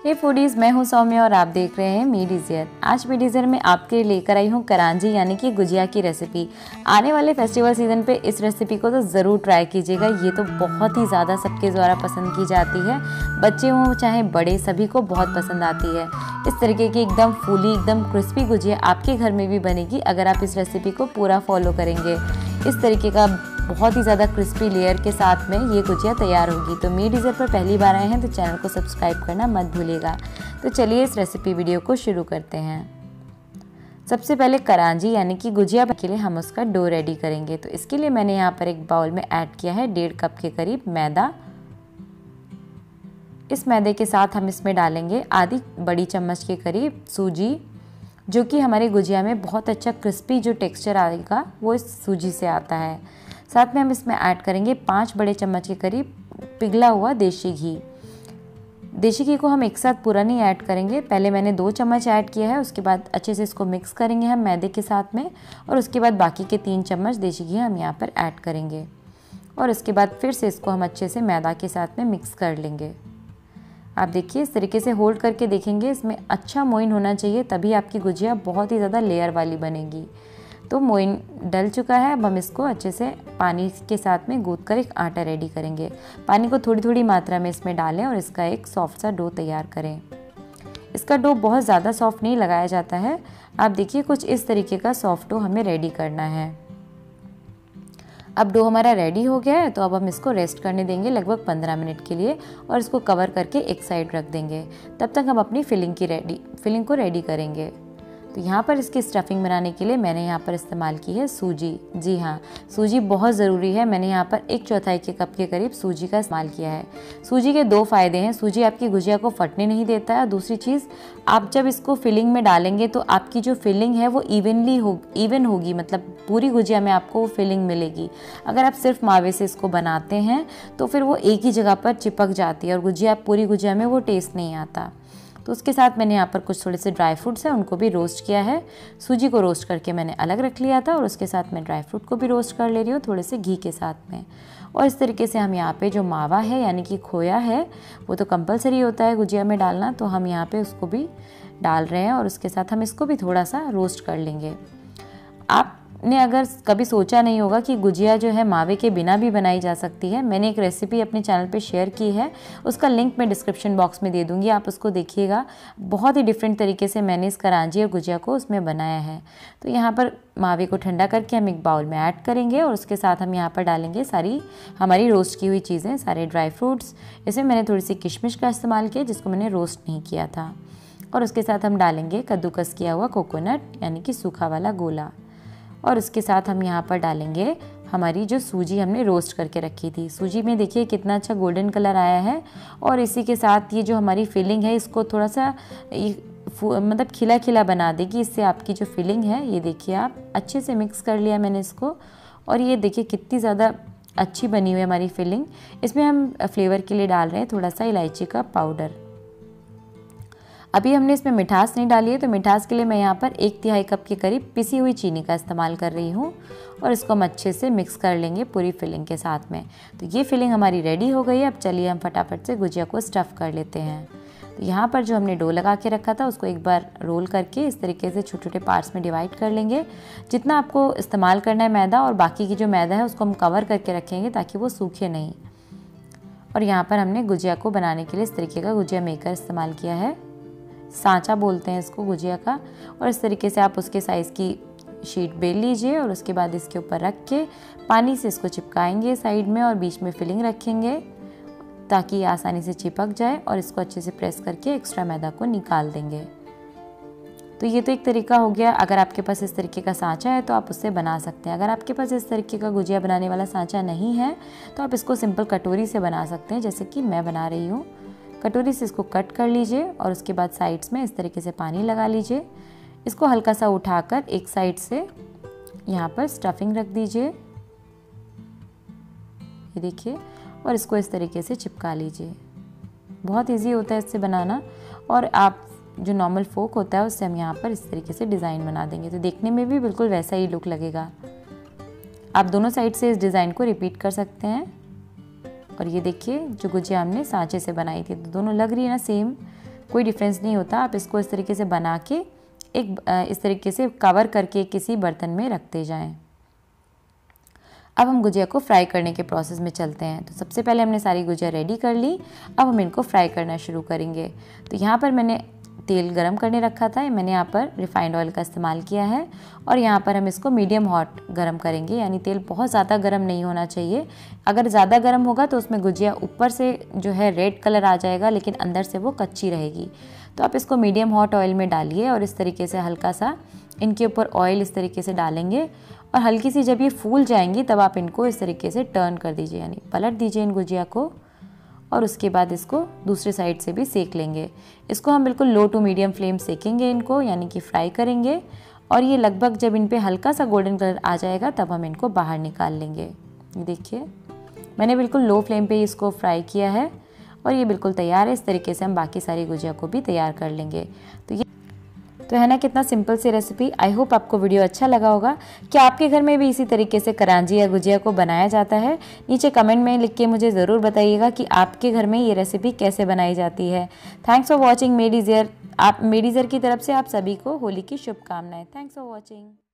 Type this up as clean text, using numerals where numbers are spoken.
हे foodies, मैं हूँ सौम्या और आप देख रहे हैं मेड इज़ियर। आज मेड इज़ियर में आपके लिए लेकर आई हूँ करांजी यानी कि गुजिया की रेसिपी। आने वाले फेस्टिवल सीज़न पे इस रेसिपी को तो ज़रूर ट्राई कीजिएगा। ये तो बहुत ही ज़्यादा सबके द्वारा पसंद की जाती है, बच्चे हों चाहे बड़े, सभी को बहुत पसंद आती है। इस तरीके की एकदम फूली, एकदम क्रिस्पी गुजिया आपके घर में भी बनेगी अगर आप इस रेसिपी को पूरा फॉलो करेंगे। इस तरीके का बहुत ही ज़्यादा क्रिस्पी लेयर के साथ में ये गुजिया तैयार होगी। तो मेड इज़ियर पर पहली बार आए हैं तो चैनल को सब्सक्राइब करना मत भूलिएगा। तो चलिए इस रेसिपी वीडियो को शुरू करते हैं। सबसे पहले करांजी यानी कि गुजिया के लिए हम उसका डो रेडी करेंगे। तो इसके लिए मैंने यहाँ पर एक बाउल में ऐड किया है 1.5 कप के करीब मैदा। इस मैदे के साथ हम इसमें डालेंगे आधी बड़ी चम्मच के करीब सूजी, जो कि हमारे गुजिया में बहुत अच्छा क्रिस्पी जो टेक्सचर आएगा वो इस सूजी से आता है। साथ में हम इसमें ऐड करेंगे 5 बड़े चम्मच के करीब पिघला हुआ देसी घी। देसी घी को हम एक साथ पूरा नहीं ऐड करेंगे, पहले मैंने 2 चम्मच ऐड किया है, उसके बाद अच्छे से इसको मिक्स करेंगे हम मैदे के साथ में, और उसके बाद बाकी के 3 चम्मच देसी घी हम यहाँ पर ऐड करेंगे और उसके बाद फिर से इसको हम अच्छे से मैदा के साथ में मिक्स कर लेंगे। आप देखिए इस तरीके से होल्ड करके देखेंगे, इसमें अच्छा मोइन होना चाहिए, तभी आपकी गुजिया बहुत ही ज़्यादा लेयर वाली बनेगी। तो मोइन डल चुका है, अब हम इसको अच्छे से पानी के साथ में गूंथ कर एक आटा रेडी करेंगे। पानी को थोड़ी थोड़ी मात्रा में इसमें डालें और इसका एक सॉफ्ट सा डो तैयार करें। इसका डो बहुत ज़्यादा सॉफ्ट नहीं लगाया जाता है। आप देखिए कुछ इस तरीके का सॉफ्ट डो हमें रेडी करना है। अब डो हमारा रेडी हो गया है, तो अब हम इसको रेस्ट करने देंगे लगभग 15 मिनट के लिए और इसको कवर करके एक साइड रख देंगे। तब तक हम अपनी फिलिंग को रेडी करेंगे। तो यहाँ पर इसकी स्टफिंग बनाने के लिए मैंने यहाँ पर इस्तेमाल की है सूजी। जी हाँ, सूजी बहुत ज़रूरी है। मैंने यहाँ पर 1/4 के कप के करीब सूजी का इस्तेमाल किया है। सूजी के 2 फ़ायदे हैं। सूजी आपकी गुजिया को फटने नहीं देता है। दूसरी चीज़, आप जब इसको फिलिंग में डालेंगे तो आपकी जो फिलिंग है वो इवन होगी, मतलब पूरी गुजिया में आपको वो फिलिंग मिलेगी। अगर आप सिर्फ मावे से इसको बनाते हैं तो फिर वो एक ही जगह पर चिपक जाती है और पूरी गुजिया में वो टेस्ट नहीं आता। तो उसके साथ मैंने यहाँ पर कुछ थोड़े से ड्राई फ्रूट्स हैं, उनको भी रोस्ट किया है। सूजी को रोस्ट करके मैंने अलग रख लिया था और उसके साथ मैं ड्राई फ्रूट को भी रोस्ट कर ले रही हूँ थोड़े से घी के साथ में। और इस तरीके से हम यहाँ पे जो मावा है यानी कि खोया है, वो तो कंपलसरी होता है गुजिया में डालना, तो हम यहाँ पे उसको भी डाल रहे हैं और उसके साथ हम इसको भी थोड़ा सा रोस्ट कर लेंगे। आपने अगर कभी सोचा नहीं होगा कि गुजिया जो है मावे के बिना भी बनाई जा सकती है, मैंने एक रेसिपी अपने चैनल पे शेयर की है, उसका लिंक मैं डिस्क्रिप्शन बॉक्स में दे दूंगी, आप उसको देखिएगा। बहुत ही डिफरेंट तरीके से मैंने इस करांजी और गुजिया को उसमें बनाया है। तो यहाँ पर मावे को ठंडा करके हम एक बाउल में ऐड करेंगे और उसके साथ हम यहाँ पर डालेंगे सारी हमारी रोस्ट की हुई चीज़ें, सारे ड्राई फ्रूट्स। इसमें मैंने थोड़ी सी किशमिश का इस्तेमाल किया जिसको मैंने रोस्ट नहीं किया था, और उसके साथ हम डालेंगे कद्दूकस किया हुआ कोकोनट यानी कि सूखा वाला गोला, और उसके साथ हम यहाँ पर डालेंगे हमारी जो सूजी हमने रोस्ट करके रखी थी। सूजी में देखिए कितना अच्छा गोल्डन कलर आया है, और इसी के साथ ये जो हमारी फिलिंग है इसको थोड़ा सा मतलब खिला खिला बना देगी। इससे आपकी जो फिलिंग है ये देखिए आप अच्छे से मिक्स कर लिया मैंने इसको, और ये देखिए कितनी ज़्यादा अच्छी बनी हुई है हमारी फिलिंग। इसमें हम फ्लेवर के लिए डाल रहे हैं थोड़ा सा इलायची का पाउडर। अभी हमने इसमें मिठास नहीं डाली है, तो मिठास के लिए मैं यहाँ पर 1/3 कप के करीब पिसी हुई चीनी का इस्तेमाल कर रही हूँ, और इसको हम अच्छे से मिक्स कर लेंगे पूरी फिलिंग के साथ में। तो ये फिलिंग हमारी रेडी हो गई है। अब चलिए हम फटाफट से गुजिया को स्टफ़ कर लेते हैं। तो यहाँ पर जो हमने डो लगा के रखा था उसको एक बार रोल करके इस तरीके से छोटे छोटे पार्ट्स में डिवाइड कर लेंगे। जितना आपको इस्तेमाल करना है मैदा, और बाकी की जो मैदा है उसको हम कवर करके रखेंगे ताकि वो सूखे नहीं। और यहाँ पर हमने गुजिया को बनाने के लिए इस तरीके का गुजिया मेकर इस्तेमाल किया है, सांचा बोलते हैं इसको गुजिया का। और इस तरीके से आप उसके साइज़ की शीट बेल लीजिए और उसके बाद इसके ऊपर रख के पानी से इसको चिपकाएंगे साइड में, और बीच में फिलिंग रखेंगे ताकि ये आसानी से चिपक जाए, और इसको अच्छे से प्रेस करके एक्स्ट्रा मैदा को निकाल देंगे। तो ये तो एक तरीका हो गया। अगर आपके पास इस तरीके का सांचा है तो आप उससे बना सकते हैं। अगर आपके पास इस तरीके का गुजिया बनाने वाला सांचा नहीं है तो आप इसको सिंपल कटोरी से बना सकते हैं, जैसे कि मैं बना रही हूँ। कटोरी से इसको कट कर लीजिए और उसके बाद साइड्स में इस तरीके से पानी लगा लीजिए। इसको हल्का सा उठाकर एक साइड से यहाँ पर स्टफिंग रख दीजिए, ये देखिए, और इसको इस तरीके से चिपका लीजिए। बहुत इजी होता है इससे बनाना। और आप जो नॉर्मल फोक होता है उससे हम यहाँ पर इस तरीके से डिज़ाइन बना देंगे, तो देखने में भी बिल्कुल वैसा ही लुक लगेगा। आप दोनों साइड से इस डिज़ाइन को रिपीट कर सकते हैं। और ये देखिए जो गुजिया हमने सांचे से बनाई थी, तो दोनों लग रही है ना सेम। कोई डिफरेंस नहीं होता। आप इसको इस तरीके से बना के इस तरीके से कवर करके किसी बर्तन में रखते जाएं। अब हम गुजिया को फ्राई करने के प्रोसेस में चलते हैं। तो सबसे पहले हमने सारी गुजिया रेडी कर ली। अब हम इनको फ्राई करना शुरू करेंगे। तो यहाँ पर मैंने तेल गरम करने रखा था, मैंने यहाँ पर रिफाइंड ऑयल का इस्तेमाल किया है और यहाँ पर हम इसको मीडियम हॉट गरम करेंगे, यानी तेल बहुत ज़्यादा गरम नहीं होना चाहिए। अगर ज़्यादा गरम होगा तो उसमें गुजिया ऊपर से जो है रेड कलर आ जाएगा, लेकिन अंदर से वो कच्ची रहेगी। तो आप इसको मीडियम हॉट ऑयल में डालिए और इस तरीके से हल्का सा इनके ऊपर ऑयल इस तरीके से डालेंगे और हल्की सी जब ये फूल जाएंगी तब आप इनको इस तरीके से टर्न कर दीजिए, यानी पलट दीजिए इन गुजिया को और उसके बाद इसको दूसरी साइड से भी सेक लेंगे। इसको हम बिल्कुल लो टू मीडियम फ्लेम सेकेंगे इनको, यानी कि फ्राई करेंगे और ये लगभग जब इन पे हल्का सा गोल्डन कलर आ जाएगा तब हम इनको बाहर निकाल लेंगे। देखिए मैंने बिल्कुल लो फ्लेम पे इसको फ्राई किया है और ये बिल्कुल तैयार है। इस तरीके से हम बाकी सारी गुजिया को भी तैयार कर लेंगे। तो है ना कितना सिंपल सी रेसिपी। आई होप आपको वीडियो अच्छा लगा होगा। क्या आपके घर में भी इसी तरीके से करांजी या गुजिया को बनाया जाता है? नीचे कमेंट में लिख के मुझे ज़रूर बताइएगा कि आपके घर में ये रेसिपी कैसे बनाई जाती है। थैंक्स फॉर वॉचिंग मेडिज़र। आप मेडिज़र की तरफ से आप सभी को होली की शुभकामनाएं। Thanks for watching.